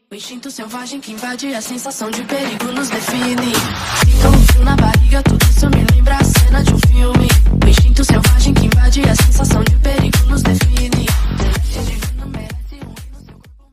O instinto selvagem que invade a sensação de perigo nos define. Fica um frio na barriga, tudo isso me lembra a cena de um filme. O instinto selvagem que invade a sensação de perigo nos define. Celeste divino merece um rei no seu corpo.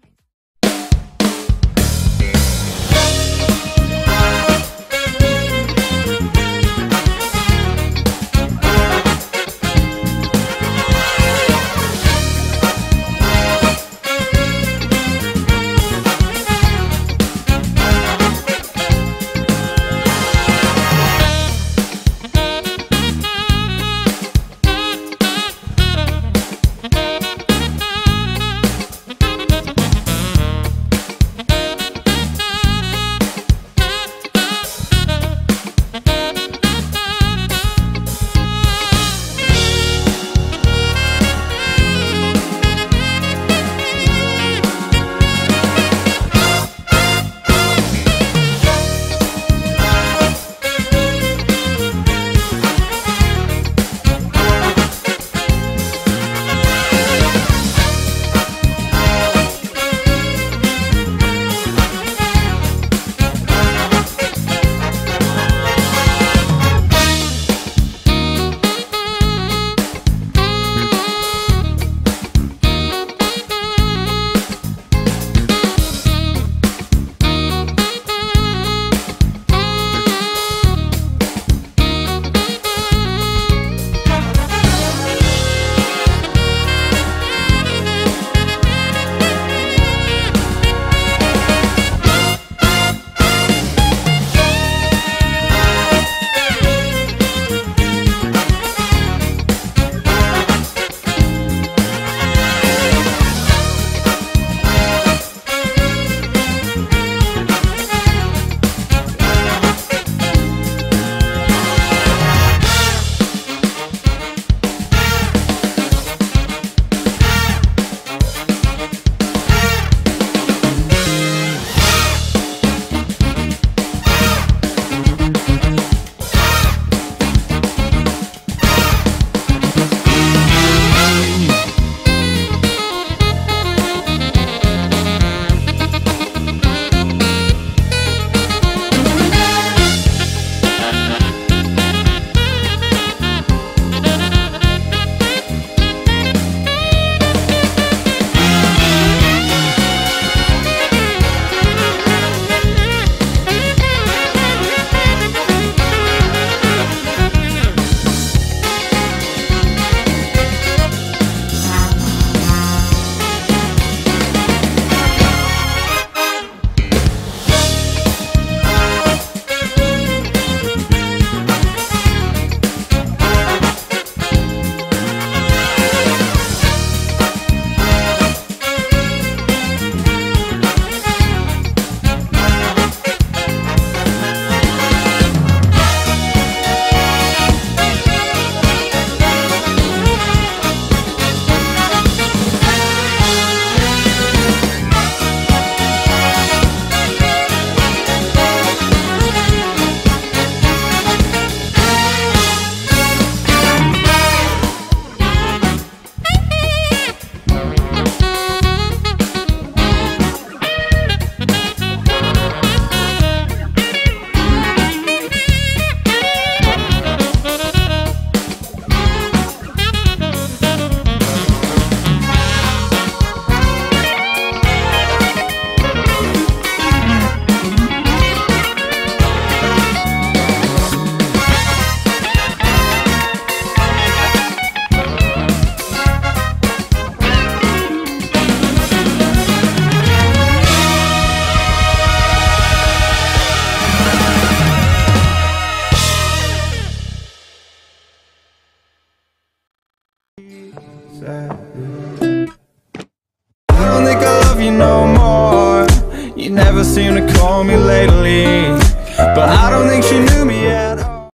I don't think I love you no more. You never seem to call me lately, but I don't think she knew me yet.